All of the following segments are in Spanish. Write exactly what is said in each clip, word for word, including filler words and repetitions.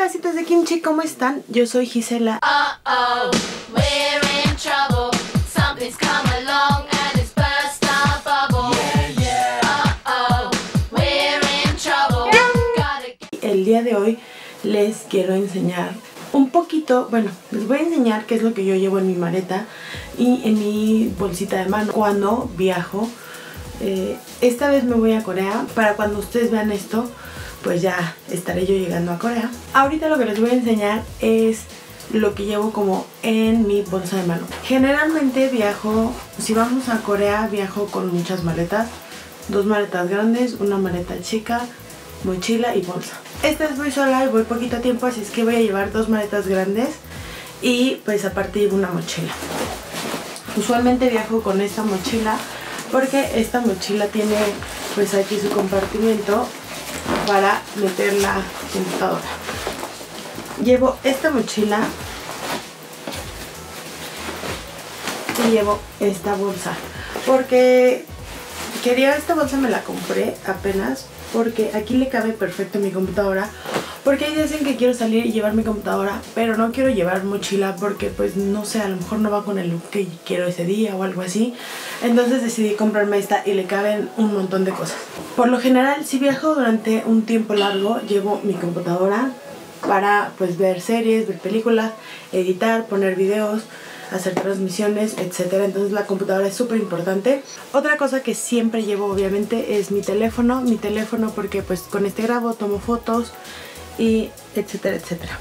pedacitos de kimchi, ¿cómo están? Yo soy Gisela. Uh oh, we're in trouble. Something's come along and it's burst our bubble. Yeah, yeah. Uh oh, we're in trouble. Gotta... El día de hoy les quiero enseñar un poquito, bueno, les voy a enseñar qué es lo que yo llevo en mi maleta y en mi bolsita de mano cuando viajo. Eh, esta vez me voy a Corea. Para cuando ustedes vean esto, pues ya estaré yo llegando a Corea. Ahorita lo que les voy a enseñar es lo que llevo como en mi bolsa de mano. Generalmente viajo, si vamos a Corea, viajo con muchas maletas. Dos maletas grandes, una maleta chica, mochila y bolsa. Esta vez voy sola y voy poquito tiempo, así es que voy a llevar dos maletas grandes y pues aparte llevo una mochila. Usualmente viajo con esta mochila porque esta mochila tiene pues aquí su compartimento para meter la computadora. Llevo esta mochila y llevo esta bolsa porque quería esta bolsa, me la compré apenas porque aquí le cabe perfecto mi computadora, porque ahí dicen que quiero salir y llevar mi computadora, pero no quiero llevar mochila porque pues no sé, a lo mejor no va con el look que quiero ese día o algo así. Entonces decidí comprarme esta y le caben un montón de cosas. Por lo general, si viajo durante un tiempo largo, llevo mi computadora para pues ver series, ver películas, editar, poner videos, hacer transmisiones, etcétera. Entonces la computadora es súper importante. Otra cosa que siempre llevo obviamente es mi teléfono. Mi teléfono porque pues con este grabo, tomo fotos y etcétera, etcétera.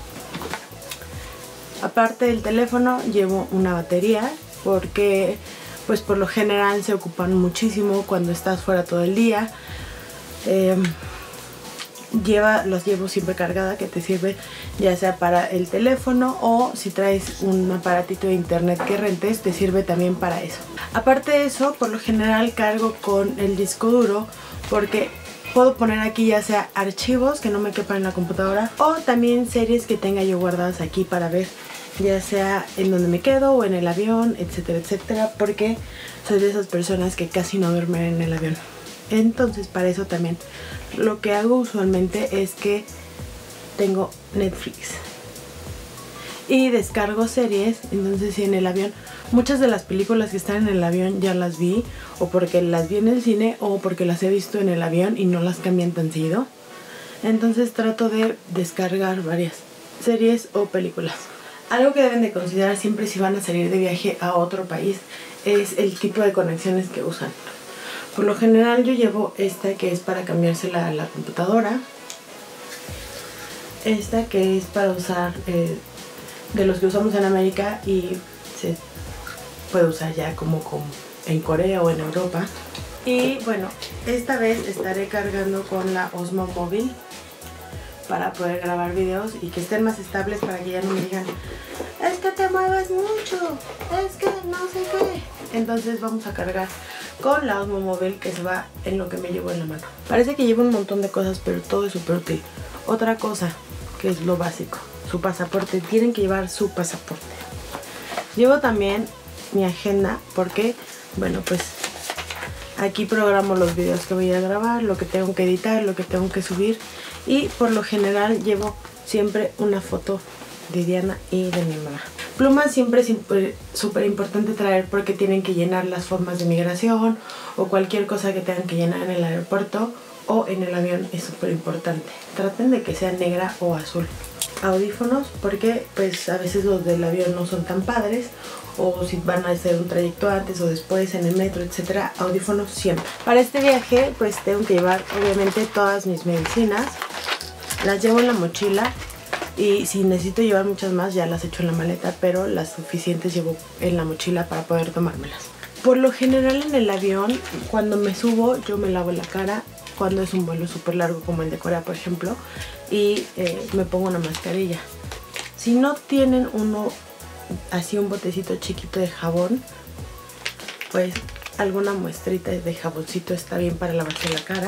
Aparte del teléfono llevo una batería porque pues por lo general se ocupan muchísimo cuando estás fuera todo el día. Eh, lleva, los llevo siempre cargada, que te sirve ya sea para el teléfono o si traes un aparatito de internet que rentes, te sirve también para eso. Aparte de eso, por lo general cargo con el disco duro porque puedo poner aquí ya sea archivos que no me quepan en la computadora o también series que tenga yo guardadas aquí para ver, ya sea en donde me quedo o en el avión, etcétera, etcétera, porque soy de esas personas que casi no duermen en el avión. Entonces para eso también lo que hago usualmente es que tengo Netflix y descargo series. Entonces si en el avión, muchas de las películas que están en el avión ya las vi, o porque las vi en el cine o porque las he visto en el avión y no las cambian tan seguido. Entonces trato de descargar varias series o películas. Algo que deben de considerar siempre si van a salir de viaje a otro país es el tipo de conexiones que usan. Por lo general yo llevo esta que es para cambiársela a la computadora. Esta que es para usar eh, de los que usamos en América y se puede usar ya como, como en Corea o en Europa. Y bueno, esta vez estaré cargando con la Osmo Móvil para poder grabar videos y que estén más estables, para que ya no me digan es que te mueves mucho, es que no sé qué. Entonces vamos a cargar con la Osmo Móvil, que se va en lo que me llevo en la mano. Parece que llevo un montón de cosas, pero todo es súper útil. Otra cosa que es lo básico, su pasaporte. Tienen que llevar su pasaporte. Llevo también mi agenda porque, bueno, pues aquí programo los videos que voy a grabar, lo que tengo que editar, lo que tengo que subir. Y por lo general llevo siempre una foto de Diana y de mi mamá. Plumas siempre es súper importante traer porque tienen que llenar las formas de migración o cualquier cosa que tengan que llenar en el aeropuerto o en el avión, es súper importante. Traten de que sea negra o azul. Audífonos porque pues a veces los del avión no son tan padres, o si van a hacer un trayecto antes o después en el metro, etcétera. Audífonos siempre. Para este viaje pues tengo que llevar obviamente todas mis medicinas. Las llevo en la mochila y si necesito llevar muchas más ya las echo en la maleta, pero las suficientes llevo en la mochila para poder tomármelas. Por lo general en el avión, cuando me subo yo me lavo la cara cuando es un vuelo súper largo como el de Corea, por ejemplo, y eh, me pongo una mascarilla. Si no tienen uno así, un botecito chiquito de jabón, pues alguna muestrita de jaboncito está bien para lavarse la cara,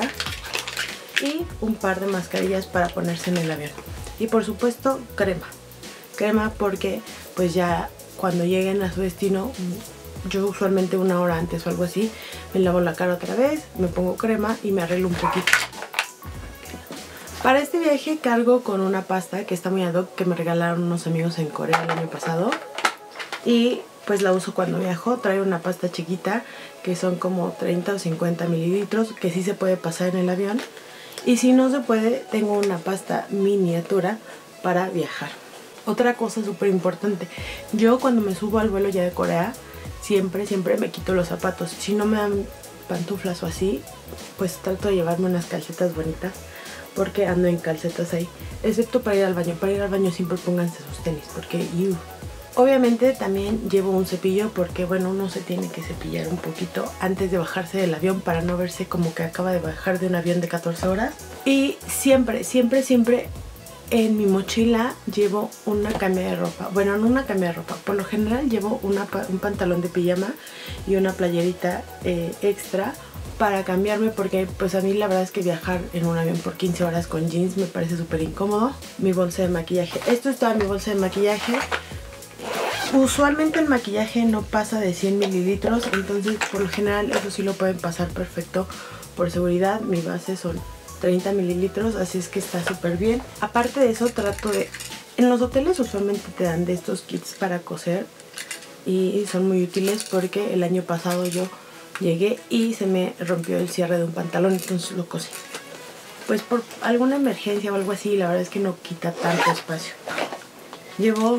y un par de mascarillas para ponerse en el avión. Y por supuesto crema, crema porque pues ya cuando lleguen a su destino, yo usualmente una hora antes o algo así, me lavo la cara otra vez, me pongo crema y me arreglo un poquito Para este viaje cargo con una pasta que está muy ad hoc, que me regalaron unos amigos en Corea el año pasado. Y pues la uso cuando viajo. Trae una pasta chiquita que son como treinta o cincuenta mililitros, que sí se puede pasar en el avión. Y si no se puede, tengo una pasta miniatura para viajar. Otra cosa súper importante, yo cuando me subo al vuelo ya de Corea, siempre, siempre me quito los zapatos. Si no me dan pantuflas o así, pues trato de llevarme unas calcetas bonitas, porque ando en calcetas ahí, excepto para ir al baño. Para ir al baño siempre pónganse sus tenis, porque iu. Obviamente también llevo un cepillo, porque bueno, uno se tiene que cepillar un poquito antes de bajarse del avión para no verse como que acaba de bajar de un avión de catorce horas. Y siempre, siempre, siempre en mi mochila llevo una cambia de ropa. Bueno, no una cambia de ropa, por lo general llevo una, un pantalón de pijama y una playerita eh, extra para cambiarme, porque pues a mí la verdad es que viajar en un avión por quince horas con jeans me parece súper incómodo. Mi bolsa de maquillaje, esto es toda mi bolsa de maquillaje. Usualmente el maquillaje no pasa de cien mililitros, entonces por lo general eso sí lo pueden pasar perfecto por seguridad. Mi base son treinta mililitros, así es que está súper bien. Aparte de eso, trato de... En los hoteles usualmente te dan de estos kits para coser y son muy útiles, porque el año pasado yo llegué y se me rompió el cierre de un pantalón, entonces lo cosí. Pues por alguna emergencia o algo así, la verdad es que no quita tanto espacio. Llevo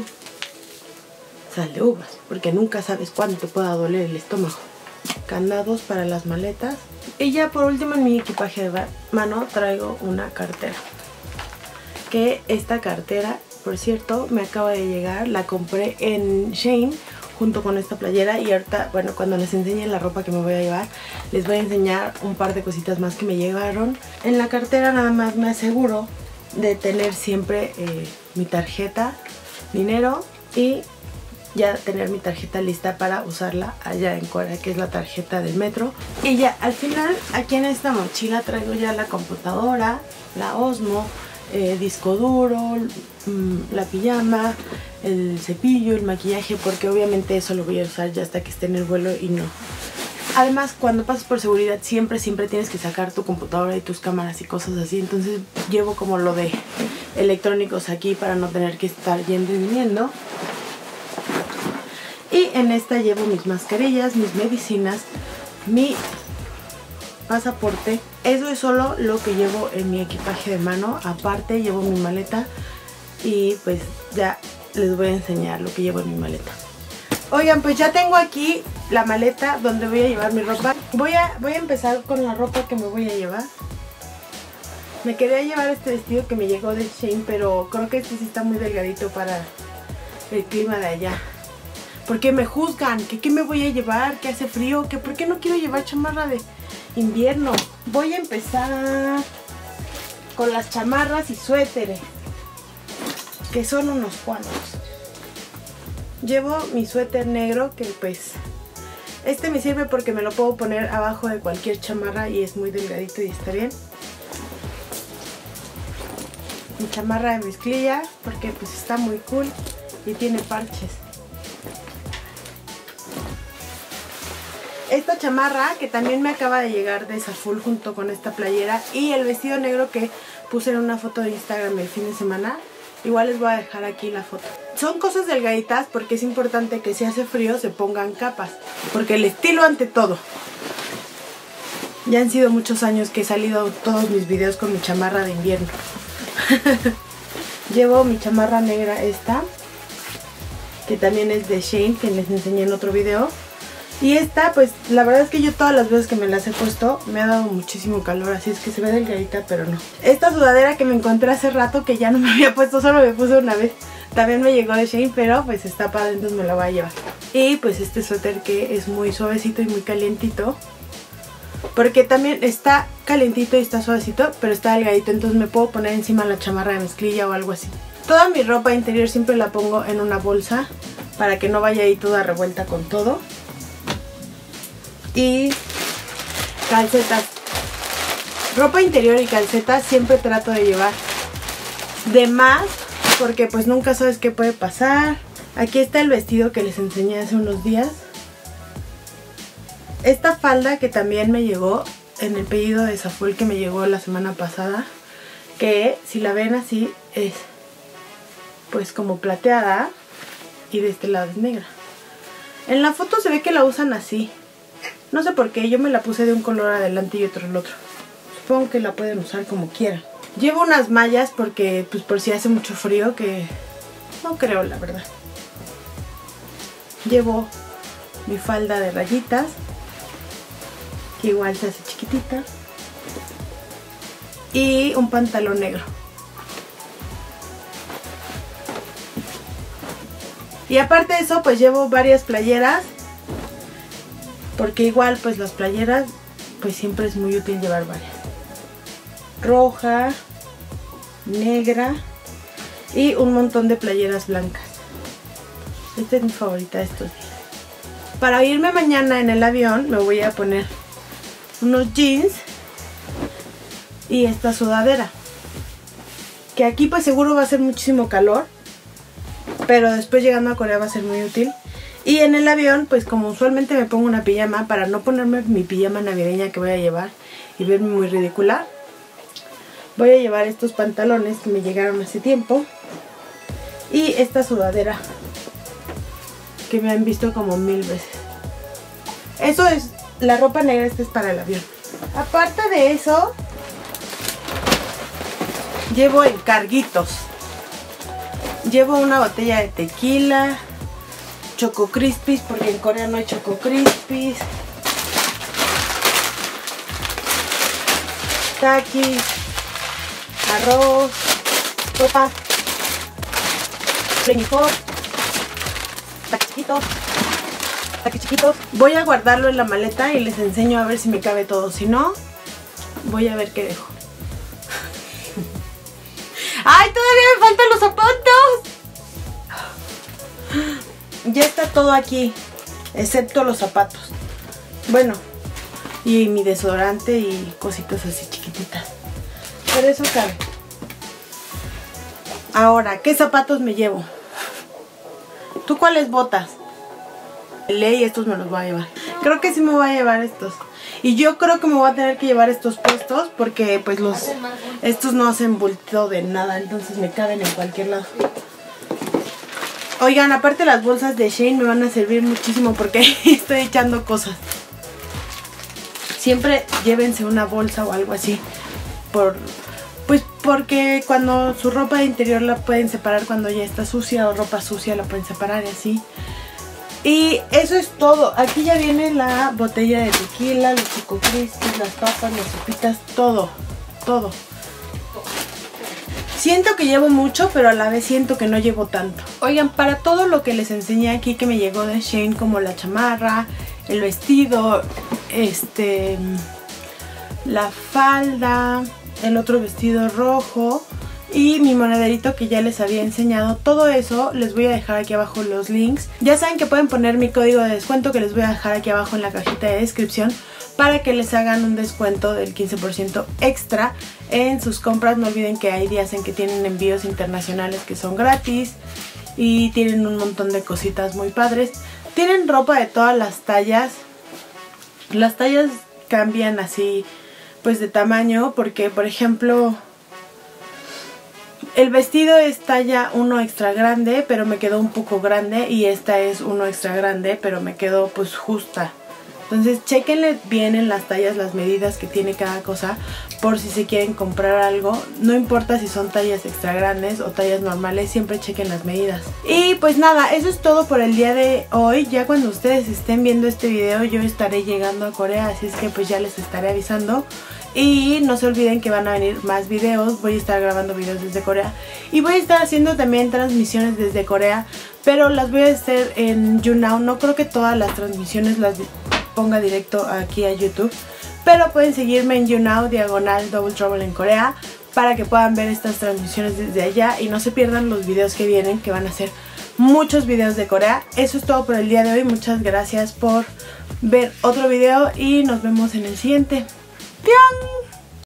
sal de uvas, porque nunca sabes cuándo te pueda doler el estómago. Candados para las maletas. Y ya por último, en mi equipaje de mano traigo una cartera. Que esta cartera, por cierto, me acaba de llegar. La compré en Shein junto con esta playera, y ahorita, bueno, cuando les enseñe la ropa que me voy a llevar, les voy a enseñar un par de cositas más que me llegaron. En la cartera nada más me aseguro de tener siempre eh, mi tarjeta, dinero, y ya tener mi tarjeta lista para usarla allá en Corea, que es la tarjeta del metro. Y ya al final, aquí en esta mochila traigo ya la computadora, la Osmo, eh, disco duro, mmm, la pijama, el cepillo, el maquillaje, porque obviamente eso lo voy a usar ya hasta que esté en el vuelo y no. Además, cuando pasas por seguridad siempre, siempre tienes que sacar tu computadora y tus cámaras y cosas así. Entonces llevo como lo de electrónicos aquí para no tener que estar yendo y viniendo. Y en esta llevo mis mascarillas, mis medicinas, mi pasaporte. Eso es solo lo que llevo en mi equipaje de mano. Aparte llevo mi maleta y pues ya les voy a enseñar lo que llevo en mi maleta. Oigan, pues ya tengo aquí la maleta donde voy a llevar mi ropa. Voy a, voy a empezar con la ropa que me voy a llevar. Me quería llevar este vestido que me llegó de Shein, pero creo que este sí está muy delgadito para el clima de allá. Porque me juzgan, que qué me voy a llevar, que hace frío, que por qué no quiero llevar chamarra de invierno. Voy a empezar con las chamarras y suéteres, que son unos cuantos. Llevo mi suéter negro, que pues este me sirve porque me lo puedo poner abajo de cualquier chamarra y es muy delgadito y está bien. Mi chamarra de mezclilla, porque pues está muy cool y tiene parches. Esta chamarra que también me acaba de llegar de Zaful junto con esta playera, y el vestido negro que puse en una foto de Instagram el fin de semana. Igual les voy a dejar aquí la foto. Son cosas delgaditas porque es importante que si hace frío se pongan capas, porque el estilo ante todo. Ya han sido muchos años que he salido todos mis videos con mi chamarra de invierno. Llevo mi chamarra negra esta, que también es de Shein, que les enseñé en otro video. Y esta, pues la verdad es que yo todas las veces que me las he puesto me ha dado muchísimo calor, así es que se ve delgadita, pero no. Esta sudadera que me encontré hace rato, que ya no me había puesto, solo me puse una vez, también me llegó de Shein, pero pues está padre, entonces me la voy a llevar. Y pues este suéter que es muy suavecito y muy calientito, porque también está calientito y está suavecito, pero está delgadito, entonces me puedo poner encima la chamarra de mezclilla o algo así. Toda mi ropa interior siempre la pongo en una bolsa para que no vaya ahí toda revuelta con todo. Y calcetas, ropa interior y calcetas siempre trato de llevar de más, porque pues nunca sabes qué puede pasar. Aquí está el vestido que les enseñé hace unos días. Esta falda que también me llegó en el pedido de Zaful, que me llegó la semana pasada, que si la ven así es pues como plateada y de este lado es negra. En la foto se ve que la usan así. No sé por qué, yo me la puse de un color adelante y otro el otro. Supongo que la pueden usar como quieran. Llevo unas mallas porque pues por si hace mucho frío, que no creo la verdad. Llevo mi falda de rayitas, que igual se hace chiquitita, y un pantalón negro. Y aparte de eso pues llevo varias playeras, porque igual pues las playeras pues siempre es muy útil llevar varias. Roja, negra y un montón de playeras blancas. Esta es mi favorita de estos días. Para irme mañana en el avión me voy a poner unos jeans y esta sudadera, que aquí pues seguro va a ser muchísimo calor, pero después llegando a Corea va a ser muy útil. Y en el avión pues como usualmente me pongo una pijama, para no ponerme mi pijama navideña que voy a llevar y verme muy ridícula, voy a llevar estos pantalones que me llegaron hace tiempo y esta sudadera que me han visto como mil veces. Eso es, la ropa negra, esta es para el avión. Aparte de eso, llevo encarguitos. Llevo una botella de tequila, Choco Crispies, porque en Corea no hay Choco Crispies, takis, arroz, sopa, frijol, taquis chiquitos, taquis chiquitos. Voy a guardarlo en la maleta y les enseño a ver si me cabe todo. Si no, voy a ver qué dejo. ¡Ay, todavía me faltan los zapatos! Ya está todo aquí, excepto los zapatos. Bueno, y mi desodorante y cositas así chiquititas. Pero eso cabe. Ahora, ¿qué zapatos me llevo? ¿Tú cuáles botas? Ley, estos me los voy a llevar. Creo que sí me voy a llevar estos. Y yo creo que me voy a tener que llevar estos puestos porque pues los estos no hacen bulto de nada, entonces me caben en cualquier lado. Oigan, aparte las bolsas de Shein me van a servir muchísimo porque estoy echando cosas. Siempre llévense una bolsa o algo así. Por, pues porque cuando su ropa de interior la pueden separar cuando ya está sucia, o ropa sucia la pueden separar y así. Y eso es todo. Aquí ya viene la botella de tequila, los Choco Crispies, las papas, las sopitas, todo, todo. Siento que llevo mucho, pero a la vez siento que no llevo tanto. Oigan, para todo lo que les enseñé aquí que me llegó de Shein, como la chamarra, el vestido, este, la falda, el otro vestido rojo y mi monederito que ya les había enseñado, todo eso les voy a dejar aquí abajo los links. Ya saben que pueden poner mi código de descuento que les voy a dejar aquí abajo en la cajita de descripción para que les hagan un descuento del quince por ciento extra en sus compras. No olviden que hay días en que tienen envíos internacionales que son gratis y tienen un montón de cositas muy padres. Tienen ropa de todas las tallas. Las tallas cambian así pues de tamaño porque, por ejemplo, el vestido es talla uno extra grande, pero me quedó un poco grande, y esta es uno extra grande, pero me quedó pues justa. Entonces chequenle bien en las tallas las medidas que tiene cada cosa por si se quieren comprar algo. No importa si son tallas extra grandes o tallas normales, siempre chequen las medidas. Y pues nada, eso es todo por el día de hoy. Ya cuando ustedes estén viendo este video yo estaré llegando a Corea, así es que pues ya les estaré avisando. Y no se olviden que van a venir más videos. Voy a estar grabando videos desde Corea y voy a estar haciendo también transmisiones desde Corea, pero las voy a hacer en YouNow. No creo que todas las transmisiones las ponga directo aquí a YouTube, pero pueden seguirme en YouNow diagonal Double Trouble en Corea para que puedan ver estas transmisiones desde allá y no se pierdan los videos que vienen, que van a ser muchos videos de Corea. Eso es todo por el día de hoy. Muchas gracias por ver otro video y nos vemos en el siguiente. ¡Pion!